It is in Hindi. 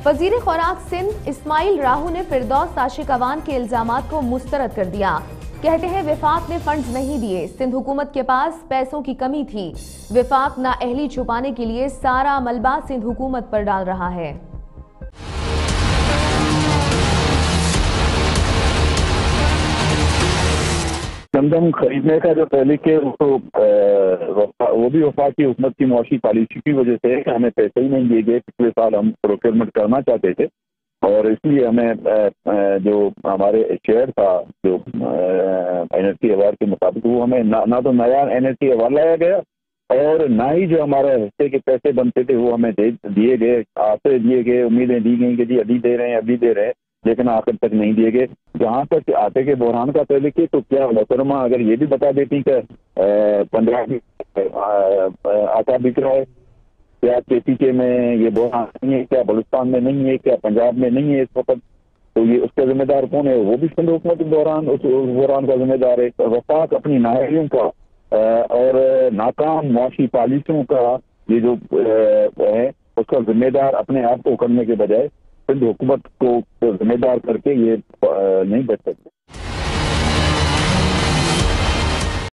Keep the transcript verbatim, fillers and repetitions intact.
वजीर खुराक सिंध इस्माइल राहू ने फिरदौस आशिक अवान के इल्जामात को मुस्तरद कर दिया। कहते हैं विफाक ने फंड्स नहीं दिए, सिंध हुकूमत के पास पैसों की कमी थी। विफाक नाअहली छुपाने के लिए सारा मलबा सिंध हुकूमत पर डाल रहा है। गंदम खरीदने का जो तहलीक है वो वो भी वफाक की हुकूमत की मुआशी पॉलिसी की वजह से है कि हमें पैसे ही नहीं दिए गए। पिछले साल हम प्रोक्योरमेंट करना चाहते थे और इसलिए हमें जो हमारे शेयर था जो एनएससी अवार्ड के मुताबिक वो हमें ना, ना तो नया एनएससी अवार्ड लाया गया और ना ही जो हमारे हिस्से के पैसे बनते थे वो हमें दे दिए गए। आते दिए गए, उम्मीदें दी गई कि जी अभी दे रहे हैं अभी दे रहे हैं, लेकिन आखिर तक नहीं दिए गए। जहाँ तक आटे के बहरान का तहलीक है तो क्या मोहतरमा अगर ये भी बता देती कि पंजाब आटा बिक रहा है, क्या केपीके में ये बहरान नहीं है, क्या बलूचिस्तान में नहीं है, क्या पंजाब में नहीं है इस वक्त, तो ये उसका जिम्मेदार कौन है? वो भी सिंध हुकूमत बहरान उस बहरान का जिम्मेदार है। वफाक अपनी नाअहलियों का और नाकाम मुआशी पॉलिसियों का ये जो है उसका जिम्मेदार अपने आप को करने के बजाय सिंध हुकूमत को जिम्मेदार करके ये नहीं बच सकते।